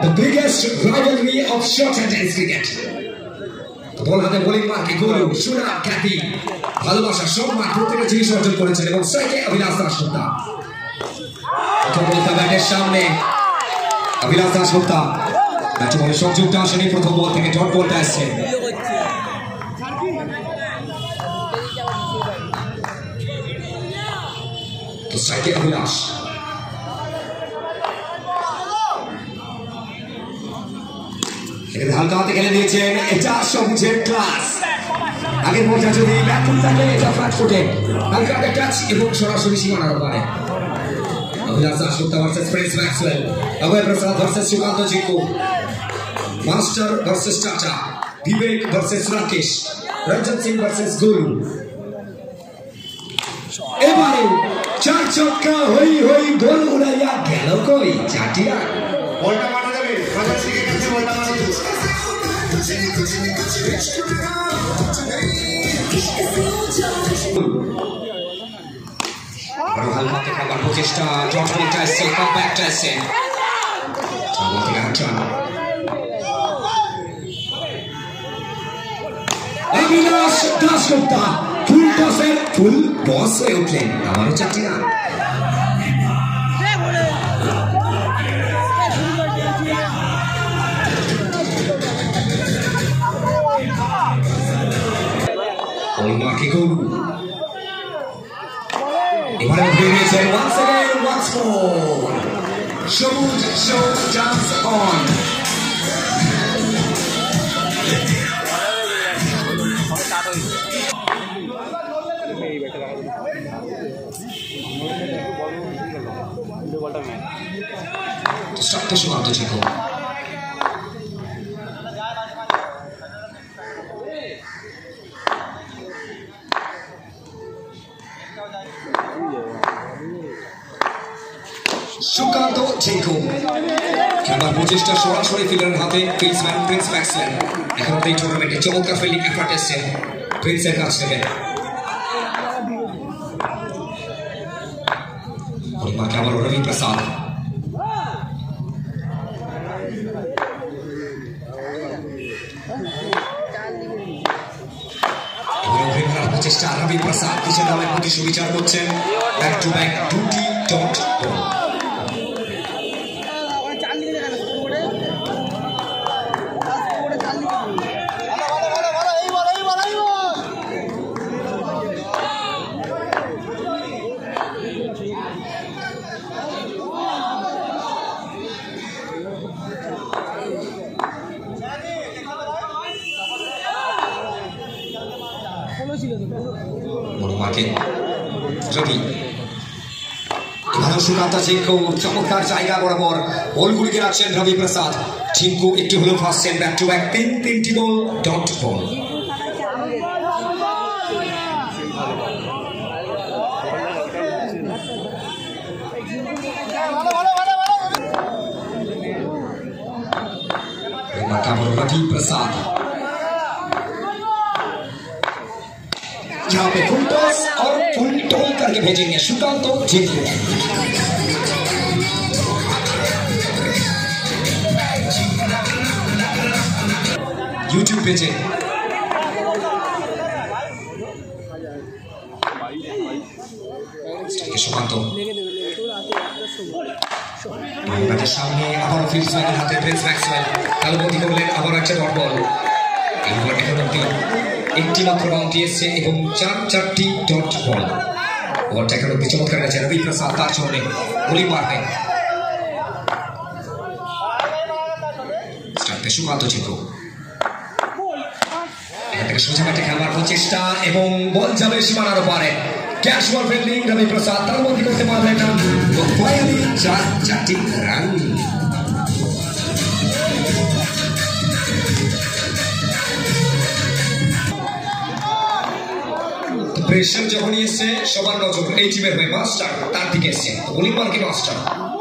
The biggest rivalry of short and tennis cricket. বল হাতে bowling মার্কে গোলু সুনাম খ্যাতি ভালোবাসা সম্মান প্রতিটা জিনিস অর্জন করেছেন এবং স্ট্রাইকে অভিলাষ দাশগুপ্তা প্রথম ব্যাটের সামনে অভিলাষ দাশগুপ্তা ব্যাটে বলে সংযুক্ত আসেনি প্রথম বল থেকে ডট বলটা আসছে তো স্ট্রাইকে অভিলাষ হালকা হাতে খেলে দিয়েছেন এটা সবুজের ক্লাস আগের পর্যায়ে যদি ব্যাটন থাকে এটা ফ্ল্যাট ফুটে হালকা হাতে টাচ এবং সরাসরি সীমানার ওপারে Abhilash Dasgupta versus Prince Maxwell Abhay Prasad versus Sukanta Jiku master versus Tata Bibek versus Rakesh Ranjan Singh versus Guru এবারে চার ছক্কা হই হই গোল উড়াইয়া গেল কই চারটি রান বলটা মারা যাবে রঞ্জন সিং এর কাছে বলটা মারা যাবে বড় হালকা থেকে আবার প্রচেষ্টা ডট বলটা আসছে কমব্যাকটা আসছে অভিলাষ দাশগুপ্তা ফুল টসের ফুল বস হয়ে উঠলেন আমারও চারটি রান এবারে উঠে গিয়েছেন once again once more Sabuj show dance on স্টার্টে সুকান্ত জিকু সুকান্ত জিকু খেলার প্রচেষ্টা সরাসরি ফিল্ডারের হাতে প্রিন্স ম্যাক্সওয়েল এখন এই টুর্নামেন্টে চমৎকার ফিল্ডিং এফার্ট এসছে প্রিন্সের কাছ থেকে আবার রবি প্রসাদ প্রচেষ্টা রবি প্রসাদ কিছু দলের প্রতি সুবিচার করছেন ব্যাক টু ব্যাক দুটি ডট বল সুকান্ত জিকু চমৎকার জায়গা বরাবর বলগুলিকে রাখছেন রবি প্রসাদ জিকু একটু হলেও ফাঁসছেন ব্যাক টু ব্যাক তিনটি বল ডট বল रवि प्रसाद यहाँ पे फुल टॉस और फुल टॉल करके भेजेंगे सुकांत जिकू यूट्यूब पेजे सुकांत সামনে আবার ফিল্ডসম্যানের হাতে প্রিন্স ম্যাক্সওয়েল কালবতী করলেন আবার একটা ডট বল এইবার এখন অব্দি একটি মাত্র বাউন্ডারি এসছে এবং চারটি ডট বল বলটা এখন অব্দি চমৎকার গেছে রবি প্রসাদ তার চরণে বোলিং মারবেন স্টার্টে সুকান্ত জিকু এখান থেকে সোজা ব্যাটে খেলার প্রচেষ্টা এবং বল যাবে সীমানার ওপারে ক্যাশুয়াল ফিল্ডিং রবি প্রসাদ তার মধ্যে করতে পারলেন না ফাইনালি চারটি রান প্রেশার যখনই এসছে সবার নজর এই টিমের হয়ে মাস্টার তার দিকে এসছে বোলিং মার্কে মাস্টার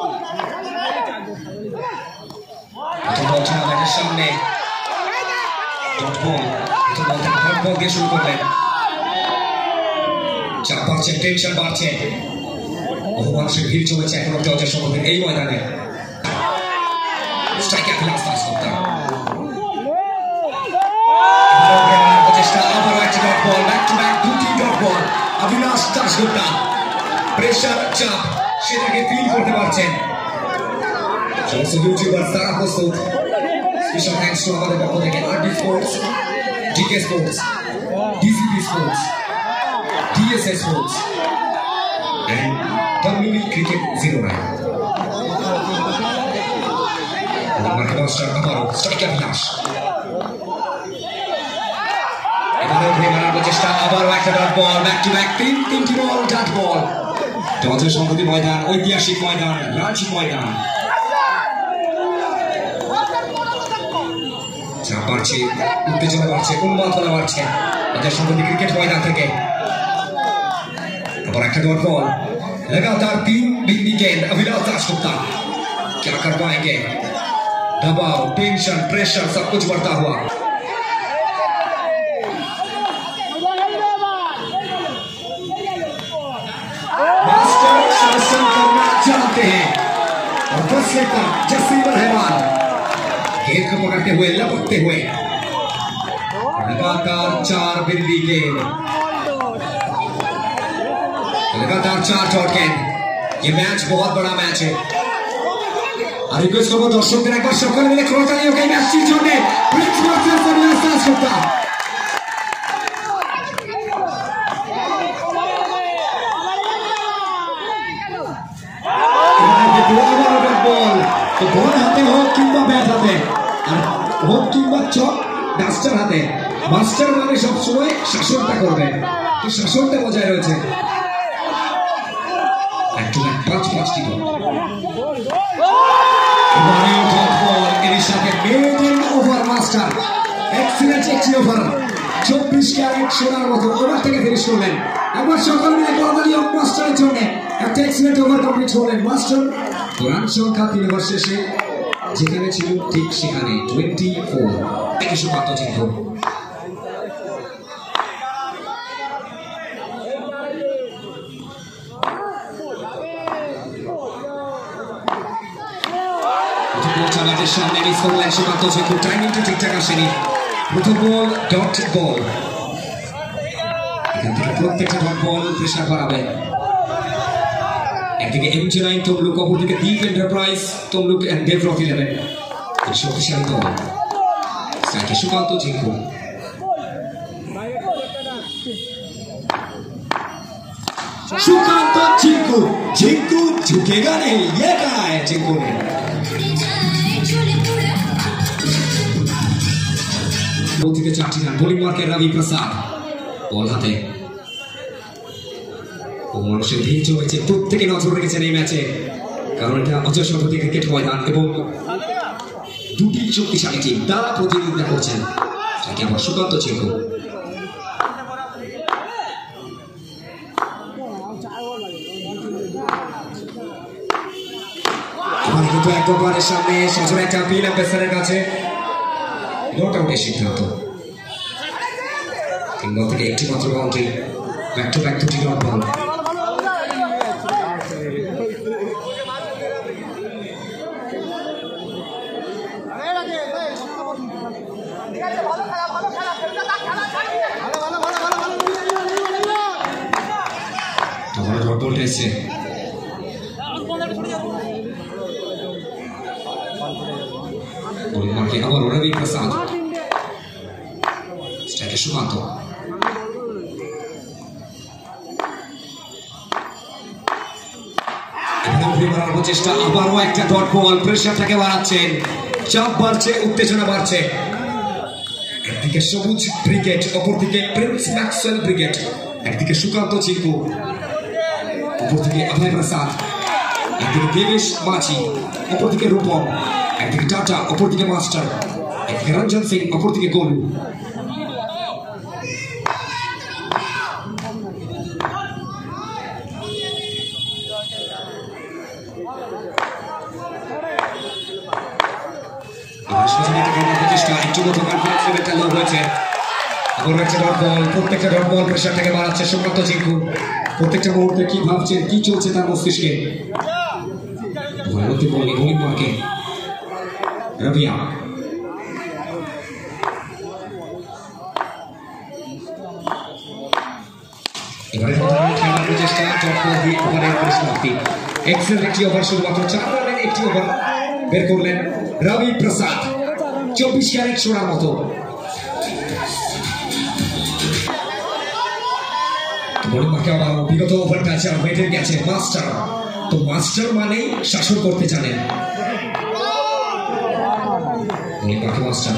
ব্যাটের সামনে ডট বল দিয়ে শুরু করলেন চাপ বাড়ছে টেনশন বাড়ছে বহু মানুষের ভিড় জমেছে এখন অব্দি অজয় সমর্থন এই ময়দানে স্ট্রাইকার বিলাস দাশগুপ্তা প্রচেষ্টা আবারও একটা dot ball back to back দুটি dot ball Abhilash Dasgupta pressure চাপ সেটাকে ফিল করতে পারছেন সমস্ত ইউটিউবার্স তারা প্রস্তুত স্পেশাল থ্যাঙ্কস টু আমাদের পক্ষ থেকে RD sports DK sports DCP sports DSS sports and WB Cricket 09 striker Bilas এবারে উঠে মারার প্রচেষ্টা আবারও একটা dot ball back to back তিনটি বল ডট বল টসের সংহতি ময়দান ঐতিহাসিক ময়দান রাঞ্চি ময়দান চাপ বাড়ছে উত্তেজনা বাড়ছে উন্মাদনা বাড়ছে টসের সংহতি ক্রিকেট ময়দান থেকে আবার একটা ডট বল लगातार 3 बिंदी गेंद अभिलाष दाशगुप्ता क्या कर पाएंगे दबाव टेंशन प्रेशर सब कुछ बढ़ता हुआ मास्टर शासन करना चाहते हैं और बस लेकर जसीम रहमान गेंद को पकड़ते हुए लपकते हुए लगातार 4 बिंदी गेंद लगातार 4 डॉट गेंद ये मैच बहुत बड़ा मैच है और रिक्वेस्ट करबो दर्शकদের একবার সকলে মিলে করতালি হোক এই ম্যাচটির জন্য Prince versus Abhilash Dasgupta ball তো বল হাতে হোক কিংবা ব্যাট হাতে আর হোক কিংবা চক ডাস্টার হাতে মাস্টার মানে সব সময় শাসনটা করবে তো শাসনটা বজায় রয়েছে পাঁচটি বল এর সাথে মেডেন ওভার মাস্টার এক্সিলেন্ট একটি ওভার 24 ক্যারেট সোনার মতো ওভার থেকে ফিনিশ করলেন একবার সকল মিলে করতালি হোক মাস্টারের জন্য একটা এক্সিলেন্ট ওভার কমপ্লিট করলেন মাস্টার রান সংখ্যা 3 ওভার শেষে যেখানে ছিল ঠিক সেখানে 24 থেকে সুপাত চিহ্ন চালাটের সামনে মিস করলেন সুকান্ত ঝিঙ্কু টাইমিংটা ঠিকঠাক আসেনি প্রথম বল ডট বল এখান থেকে প্রত্যেকটা ডট বল প্রেসার বাড়াবে একদিকে MG9 তমলুক অপরদিকে Deep enterprise Tamluk and develop 11 শক্তিশালী দল স্ট্রাইকে সুকান্ত ঝিঙ্কু सुकांत चिंकू चिंकू झुकेगा नहीं ये कहा है चिंकू ने থেকে 4টি রান বোলিং মার্কে রবি প্রসাদ বল হাতে ও মানুষের ভিড় জমেছে প্রত্যেকে নজর রেখেছেন এই ম্যাচে কারণ এটা অজয় সংহতি ক্রিকেট ময়দান এবং দুটি শক্তিশালী টিম তারা প্রতিযোগিতা করছেন তাকে আবার সুকান্ত চিঙ্কু কিন্তু এক ওভারের সামনে সজোর একটা পিন আম্পায়ারের কাছে নট আউটের সিদ্ধান্ত 3 বল থেকে একটি মাত্র বাউন্ডারি ব্যাক টু ব্যাক দুটি ডট বল ডট বল এসেছে Porque agora o Ravi Prasad স্ট্রাইকে সুকান্ত মারার প্রচেষ্টা আবারও একটা ডট বল প্রেসারটাকে বাড়াচ্ছেন চাপ বাড়ছে উত্তেজনা বাড়ছে একদিকে সবুজ ব্রিগেড অপরদিকে প্রিন্স ম্যাক্সওয়েল ব্রিগেড একদিকে সুকান্ত চিঙ্কু অপরদিকে অভয় প্রসাদ একদিকে দেবেশ মাঝি অপরদিকে রূপম একদিকে টাটা অপরদিকে মাস্টার একদিকে রঞ্জন সিং অপরদিকে গোলু প্রত্যেকটা ডট বল প্রেসারটাকে বাড়াচ্ছে সুকান্ত চিঙ্কু প্রত্যেকটা মুহূর্তে কি ভাবছেন কি চলছে তার মস্তিষ্কে বোলিং মার্কে रबिया এবারে খেলার প্রচেষ্টা চট্টগ্রাম দিয়ে ওভারের পরিসমাপ্তি এক্সেল একটি ওভার শুধুমাত্র 4 রানের একটি ওভার বের করলেন রবি প্রসাদ 24 ক্যারেট সোনার মতো বিগত ওভারটা আছে ওয়েটের গেছে মাস্টার তো মাস্টার মানেই শাসন করতে জানেন মাস্টার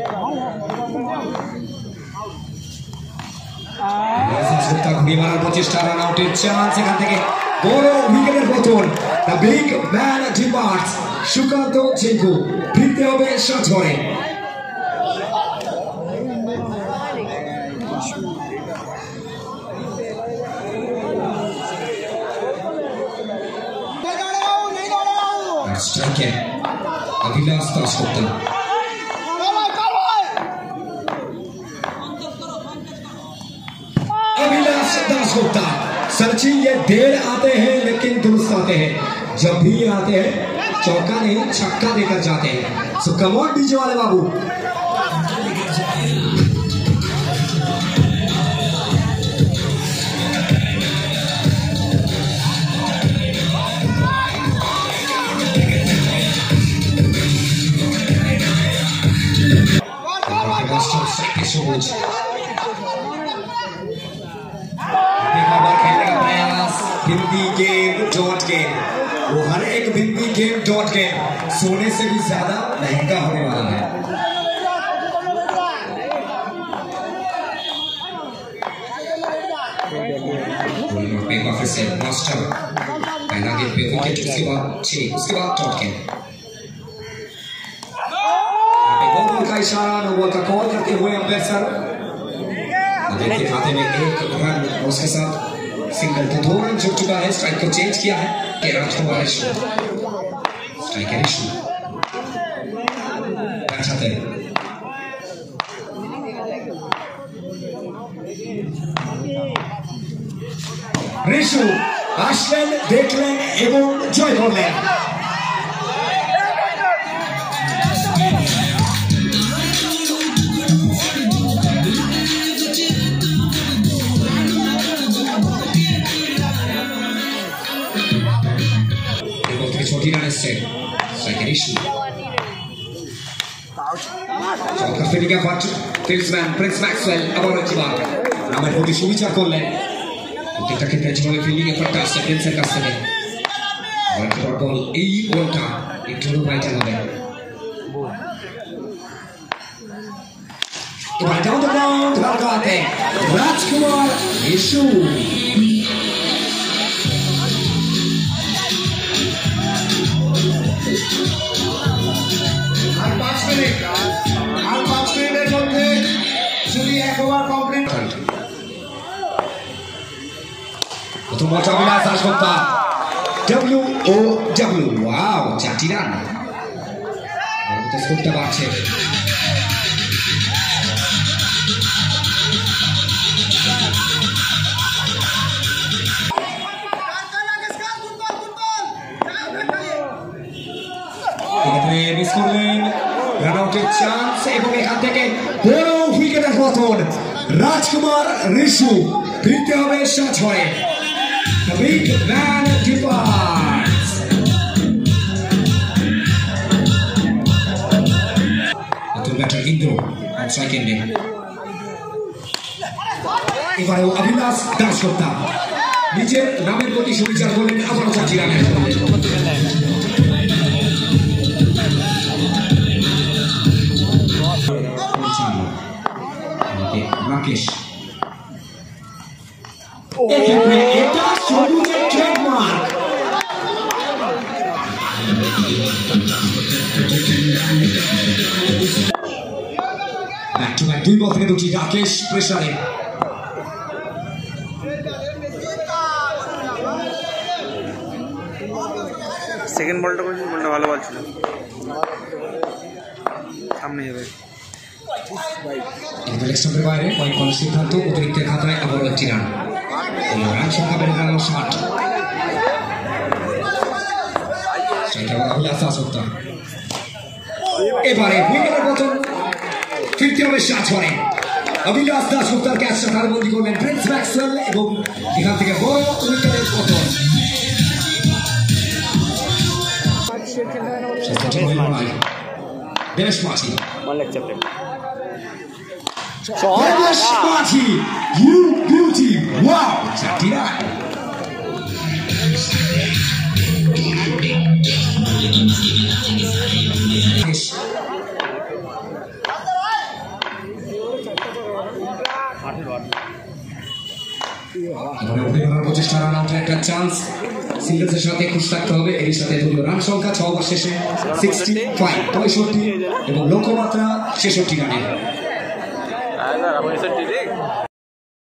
ঘুরিয়ে মারার প্রচেষ্টা রান আউটের চান্স এখান থেকে বড় উইকেটের পতন the big man departs Sukanta Chenku ফিরতে হবে সাজঘরে স্ট্রাইকে अभिलाष दासगुप्ता अभिलाष दासगुप्ता सच्ची ये देर आते हैं लेकिन दुरुस्त आते हैं जब भी आते हैं चौका नहीं छक्का देकर जाते हैं सो कम ऑन डीजे वाले बाबू सबूज खेलने का प्रयास हिंदी गेम डॉट गेम वो हर एक हिंदी गेम डॉट गेम सोने से भी ज्यादा महंगा होने वाला है मास्टर पहला गेम पे विकेट उसके बाद 6 उसके बाद डॉट गेम का इशारा नोबल का कॉल करते हुए अंपायर सर देखिए खाते में 1 रन और उसके साथ सिंगल तो 2 रन जुड़ चुका है स्ट्राइक को चेंज किया है के राजकुमार इशू स्ट्राइकर इशू अच्छा थे ऋषु আসলেন দেখলেন এবং জয় করলেন छोटी रन से स्ट्राइकर इशू चौका ফিনিকা বাট ফিল্ডসম্যান প্রিন্স ম্যাক্সওয়েল আবার একবার নামের প্রতি সুবিচার করলেন প্রত্যেকটা ক্ষেত্রে জীবনে ফিল্ডিং এফর্টটা আসছে প্রিন্সের কাছ থেকে আর বল এই বলটা একটু রাইট হবে এবার ডাউন দ্য গ্রাউন্ড ভাগাতে Rajkumar Ishu Mocha Vilas Ashgupta WOW wow চারটি রান এটা স্কোরটা বাড়ছে এখানে মিস করলেন রান আউটের চান্স এবং এখান থেকে বড় উইকেটের পতন রাজকুমার ঋষু ফিরতে হবে সাজঘরে The big man departs. Betul batter Indro on second day. এবারেও অভিলাষ দাসগুপ্তা নিজের নামের প্রতি সুবিচার করলেন আবারও 4টি রানের রাকেশ এটা সবুজের trademark back to back 2 ball থেকে 2টি রাকেশ প্রেসারে সেকেন্ড বলটা করেছিল বলটা ভালো বল ছিল সামনে যাবে স্টাম্পের বাইরে পয়েন্ট করার সিদ্ধান্ত অতিরিক্ত খাতায় আবারও 1টি রান রান সংখ্যা বেড়ে গেল 60 স্ট্রাইকার অভিলাষ দাসগুপ্তা এবারে উইকেটের পতন ফিরতে হবে 7 রানে। অভিলাষ দাশগুপ্তার ক্যাচটা ধারবন্দি করলেন প্রিন্স ম্যাক্সওয়েল এবং এখান থেকে বড় উইকেটের পতন। Desh Majhi you beauty wow 4 run. প্রচেষ্টা রান আউটের একটা চান্স, সিঙ্গলসের সাথে খুশ থাকতে হবে। এর সাথে দলীয় রান সংখ্যা 6 ওভার শেষে 65 এবং লক্ষ্যমাত্রা 66 রানের।